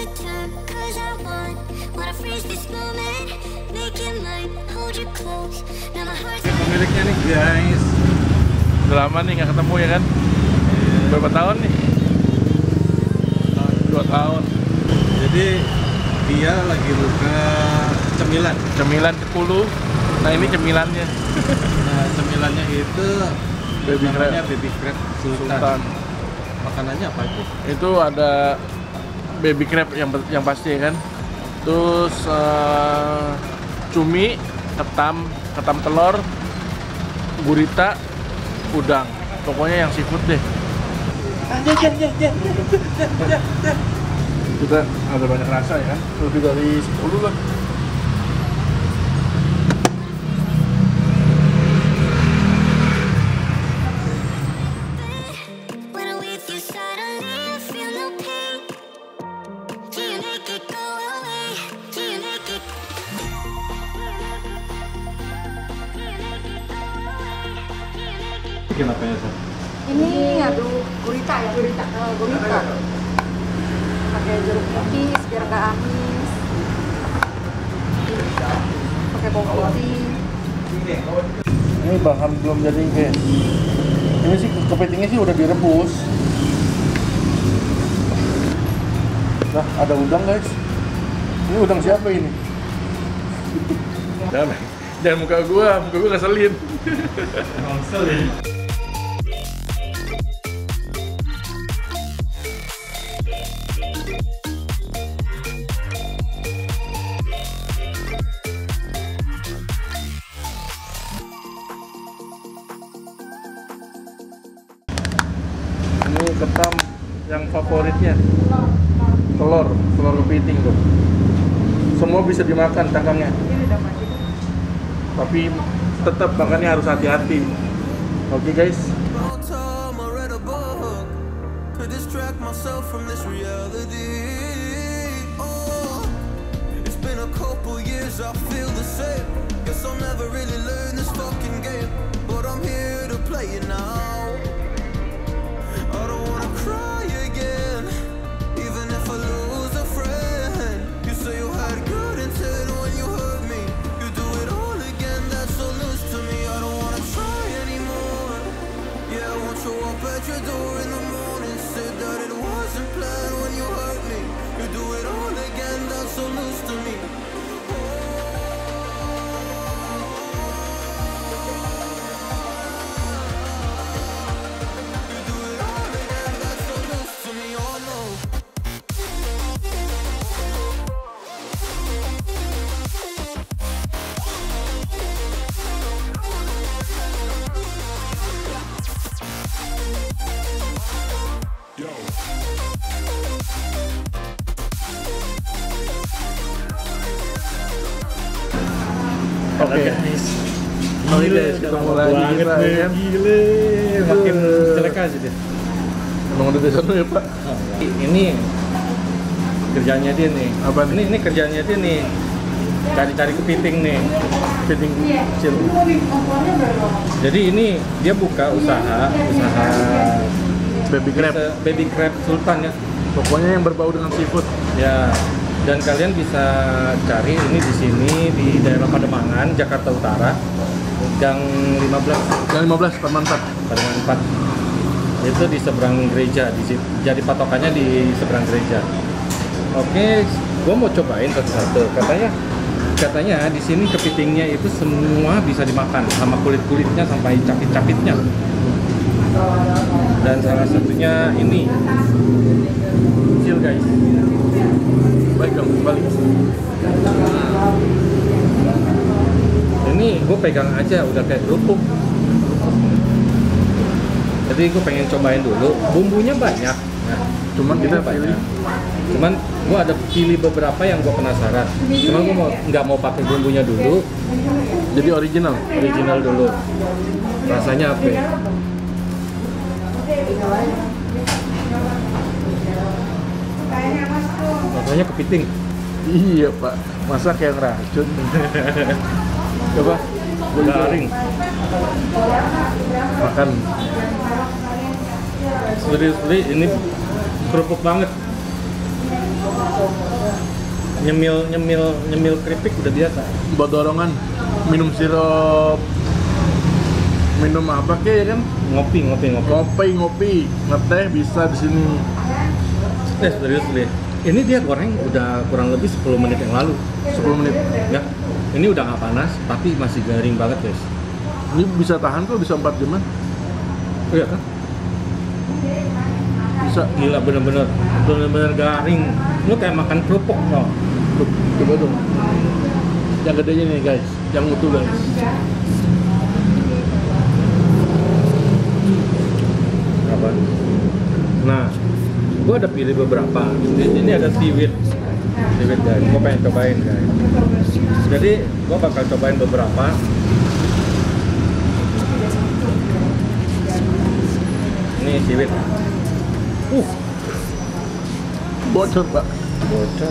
the time, 'cause I wanna freeze this moment, make it mine, hold you close. Now my heart's Pemiliknya nih guys. Udah lama nih nggak ketemu ya kan? Berapa tahun nih? 2 tahun. Jadi dia lagi buka cemilan. Cemilan 10. Nah ini cemilannya. Nah cemilannya itu Baby namanya crab. baby crab sultan. Sultan. Makanannya apa itu? Itu ada baby crab yang pasti ya kan. Terus cumi, ketam telur, gurita, udang. Pokoknya yang seafood deh. Kita ada banyak rasa ya kan. Lebih dari 10 lah. when I'm with you, suddenly I feel no pain. Can you make it go away? Can you make it? Bikin apa ya, Sar? Ini aduh gurita ya, gurita. Pakai jeruk nipis biar gak amis. Pakai bawang putih. Ini bahan belum jadi guys. Ini sih kepitingnya sih udah direbus. Nah, ada udang guys. Ini udang siapa ini? Jangan muka gua ngeselin. Emang selin. Ini ketam yang favoritnya. Telur kepiting tuh. Semua bisa dimakan cangkangnya. Tapi tetap makannya harus hati-hati. Oke guys. Long time I read a book to distract myself from this reality. Oh, it's been a couple years, I feel the same. Guess I'll never really learn this fucking game, but I'm here to play it now. I don't wanna cry again, even if I lose a friend. You say you had good intent when you hurt me. You do it all again, that's so loose to me. I don't wanna try anymore. Yeah, I won't show up at your door in the morning. Said that it wasn't planned when you hurt me. You do it all again, that's so loose to me. You do it all again, that's so loose to me. Oh no. Oke guys. Oke guys, ketemu lagi kita ya kan. Gile, makin jelek aja deh. Emang udah di sana ya Pak? Ini kerjanya dia nih. Apa nih? Ini kerjanya dia nih. Cari-cari kepiting nih. Kepiting kecil. Jadi ini dia buka usaha Baby crab. baby crab sultan ya. Pokoknya yang berbau dengan seafood. Ya. Dan kalian bisa cari ini di sini di daerah Pademangan, Jakarta Utara, Gang 15, Yang 15 Parman 4. Pademangan 4. Itu di seberang gereja, jadi patokannya di seberang gereja. Oke, gua mau cobain satu-satu. Katanya di sini kepitingnya itu semua bisa dimakan, sama kulit-kulitnya sampai capit-capitnya. Dan salah satunya ini kecil guys. Baik kamu balik. Ini gue pegang aja udah kayak kerupuk. Jadi gue pengen cobain dulu. Bumbunya banyak. Nah, Cuman kita pilih. Cuman gue ada pilih beberapa yang gue penasaran. Cuman gue nggak mau pakai bumbunya dulu. Jadi original. Original dulu. Rasanya apa ya? Rasanya kepiting. Iya Pak. Masa kayak racun. Coba. Garing. Makan. Suri ini kerupuk banget. nyemil keripik udah biasa. Buat dorongan, minum sirup, minum apa kek ya kan? Ngopi. Ngopi, ngeteh bisa di sini. Serius deh. Ini dia goreng udah kurang lebih 10 menit yang lalu. 10 menit. Ya. Ini udah nggak panas, tapi masih garing banget, guys. Ini bisa tahan kok, bisa 4 jaman. Iya kan? Bisa. Gila, bener-bener garing. Lu kayak makan kerupuk, no? Tuh, coba dong. Yang gedenya nih guys, yang utuh guys. Apa? Nah, gua ada pilih beberapa. Di sini ada seaweed guys. Gua pengen cobain guys. Jadi gua bakal cobain beberapa. Ini seaweed. Bocor pak. Bocor.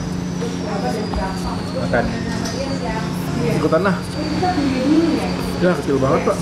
Makan. Ikutan lah. Ya kecil banget pak.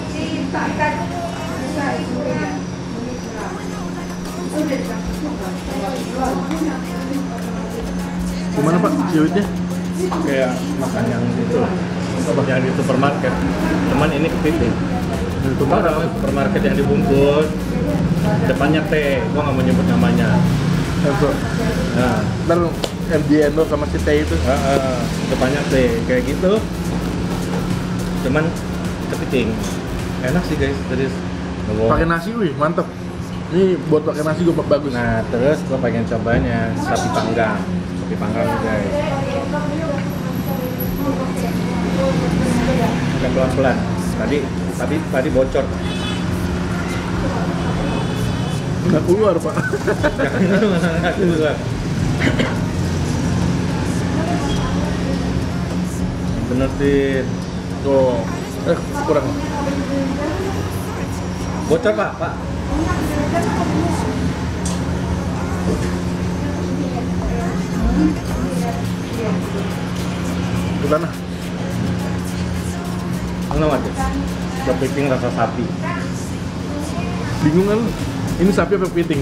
Gimana pak siwitnya? Kayak makan yang itu lah. Yang di supermarket. Cuman ini kepiting. Itu Ada supermarket yang dibungkus. Depannya T. Gua nggak mau nyebut namanya. Itu. Nah, Ntar MJ Endo sama si T itu. depannya T kayak gitu. Cuman kepiting. Enak sih guys, terus Pakai nasi wih, mantep. Ini buat pakai nasi gue bagus. Nah, terus gua pengen cobanya sapi panggang guys. Agak pelan-pelan. Tadi bocor. Nggak keluar pak. Jangan keluar. Bener sih. Tuh, kurang. Bocor pak. Ikutan lah. Kenapa tuh? Kepiting rasa sapi. Bingung kan? Ini sapi apa kepiting?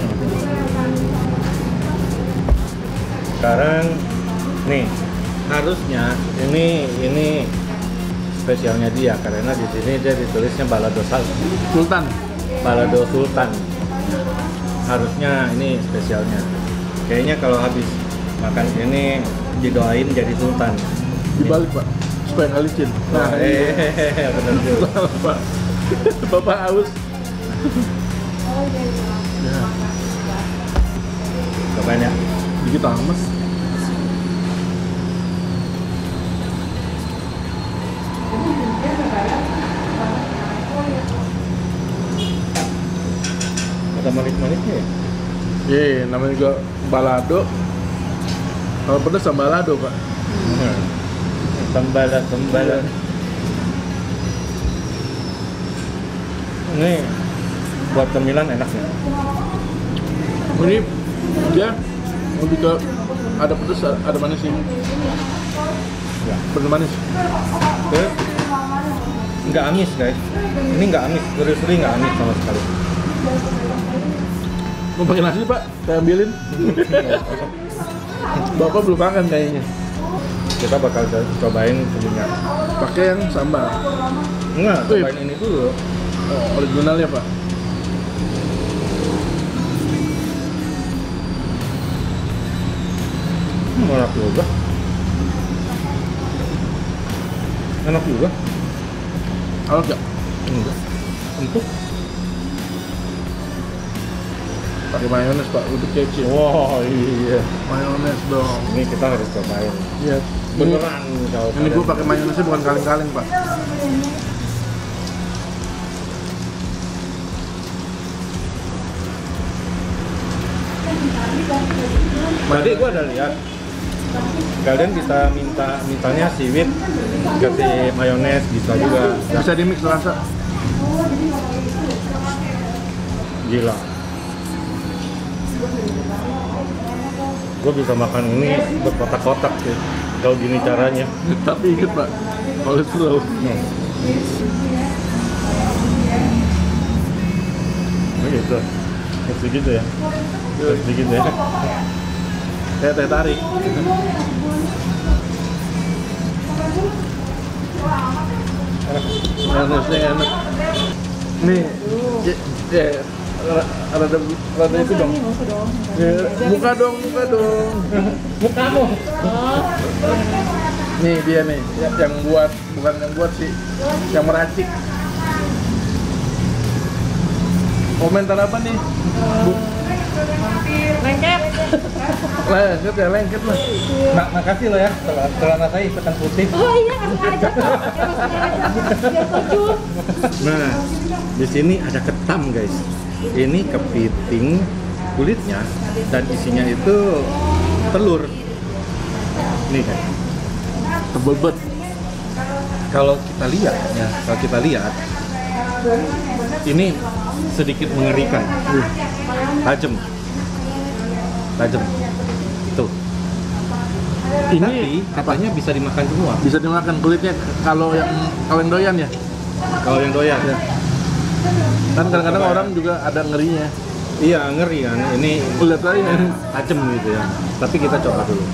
Sekarang nih harusnya ini spesialnya dia karena di sini dia ditulisnya balado Sultan. Sultan. Harusnya ini spesialnya. Kayaknya kalau habis makan ini didoain jadi sultan. Dibalik pak, supaya nggak licin. Nah, bener juga. Pak. Bapak haus. Ya, Cobain ya. dikit amas. Ada manis-manisnya ya? Iya, namanya juga balado. Kalau pedas sama balado pak. Sambal. Ini buat cemilan enaknya. Ini dia lebih ke ada pedas, ada manis sih. Ya. Bener manis. Terus nggak amis guys. Ini nggak amis, gurih-gurih nggak amis sama sekali. Mau pakai nasi pak? Saya ambilin. Bapak belum makan kayaknya. Kita bakal cobain punya. Pakai yang sambal. Enggak, cobain ini dulu. Oh, originalnya pak. Enak juga. Enak juga. Kalau enggak? Enggak. Empuk. Pakai mayones pak, untuk kecil. Wah iya. Mayones dong. Ini kita harus cobain. Iya. Beneran kalau Ini gue pakai mayonesnya bukan kaleng-kaleng pak. Tadi gua ada lihat kalian bisa mintanya seaweed kasih mayones bisa juga. Bisa di mix rasa. Gila. Gue bisa makan ini berkotak-kotak sih kalau gini caranya. Tapi inget pak, kolesterol. Oh gitu. Sedikit ya. Sedikit ya. Kayak teh tarik. Mayonesnya enak. Nih, rada itu dong. Muka dong. Mukamu. Nih dia nih, yang buat, bukan yang buat sih, yang meracik. Komentar apa nih? Lengket. Lengket ya, lengket lah. Makasih lo ya, celana saya hitam putih. Oh iya, kasih aja. Biar terjun. Nah, di sini ada ketam guys. Ini kepiting kulitnya dan isinya itu telur. Nih kan. Tebel bet. Kalau kita lihat, ini sedikit mengerikan. Tajam. Tuh. Ini Tapi katanya bisa dimakan semua. bisa dimakan kulitnya kalau yang doyan ya. Kalau yang doyan. Ya. Kan kadang-kadang orang juga ada ngerinya. Iya, ngeri kan. Ini Lihat aja. tajam gitu ya. Tapi kita coba dulu.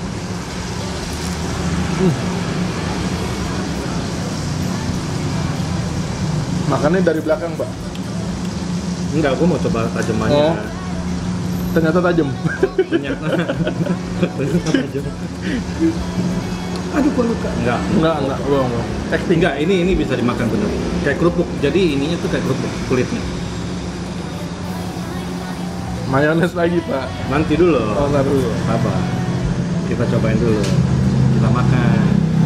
Makannya dari belakang, Pak. Enggak, aku mau coba tajamannya. Oh. Ternyata tajam. Ternyata tajam. Aduh, gua luka. Enggak. Bohong. Enggak, ini bisa dimakan bener. Kayak kerupuk. Jadi ininya tuh kayak kerupuk kulitnya. Mayones lagi, Pak. Nanti dulu. Oh, ntar dulu. Sabar. Kita cobain dulu. Kita makan.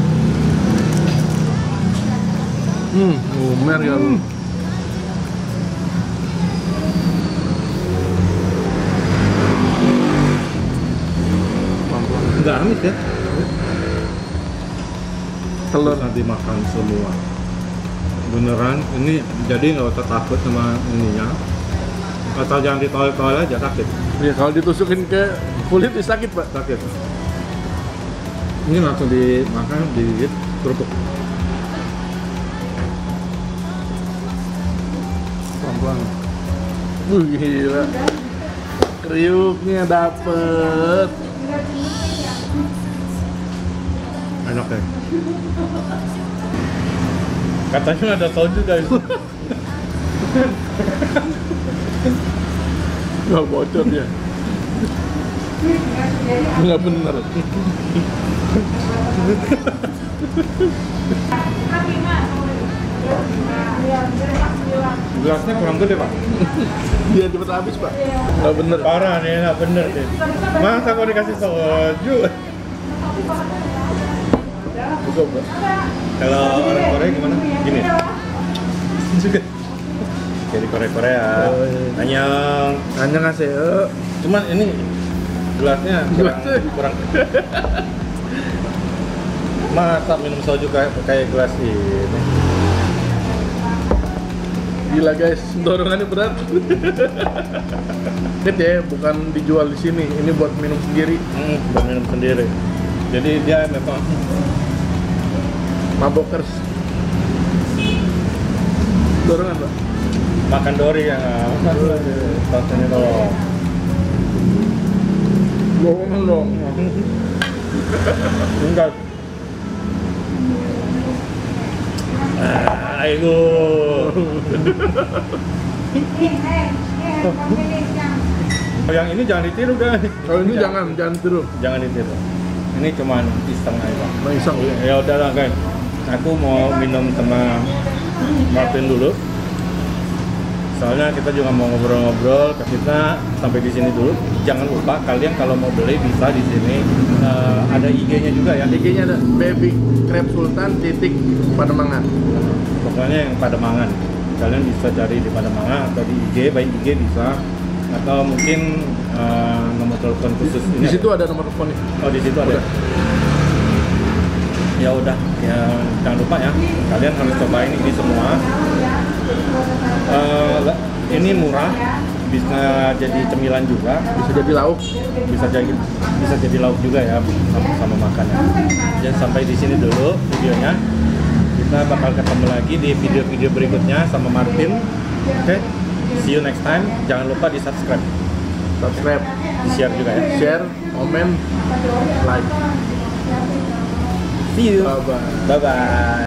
Lumer ya lu. Enggak amis ya? Telur. Nanti makan semua. Beneran, ini jadi nggak usah takut sama ininya. Atau jangan ditolak-tolak aja, sakit. Ya kalau ditusukin ke kulit sakit, Pak. Sakit. Ini langsung dimakan, digigit, kerupuk. Pelan-pelan. Gila. Kriuknya dapet. Enak ya. Katanya ada soju guys. Nggak bocor ya. Nggak bener. Gelasnya kurang gede pak. Dia cepet habis, Pak. Nggak bener. Parah nih, nggak bener deh. Masa kok dikasih soju? Buka, Pak. Kalau orang Korea gimana? Gini. Juga. Jadi Korea. Oh, iya. Annyeong. Annyeonghaseyo. Cuman ini gelasnya kurang. Masa minum soju kayak gelas ini? Gila guys, dorongannya berat. Ini ya, bukan dijual di sini. Ini buat minum sendiri. Buat minum sendiri. Jadi dia memang Mabokers. Dorongan, Pak. makan dori ya. Tonton ini dong. Bohong dong. Enggak. Ayo. Yang ini jangan ditiru guys. Kalau ini jangan tiru. Jangan ditiru. Ini cuman iseng aja. Iseng. Ya udahlah guys. Aku mau minum sama Martin dulu. Soalnya kita juga mau ngobrol-ngobrol. Kita sampai di sini dulu. Jangan lupa kalian kalau mau beli bisa di sini. Ada IG-nya juga ya. IG-nya ada Baby Crab Sultan titik Pademangan. Pokoknya yang Pademangan. Kalian bisa cari di Pademangan atau di IG, by IG bisa. Atau mungkin nomor telepon khusus ini. Di situ ada nomor teleponnya. Oh, di situ ada. Ya udah, ya jangan lupa ya. Kalian harus cobain ini semua. Ini murah, bisa jadi cemilan juga, Bisa jadi lauk. bisa jadi lauk juga ya sama makannya. Jadi sampai di sini dulu videonya. Kita bakal ketemu lagi di video-video berikutnya sama Martin. Oke, see you next time. Jangan lupa di subscribe. subscribe, Di-share juga ya. share, komen, like. See you. Bye bye. Bye bye.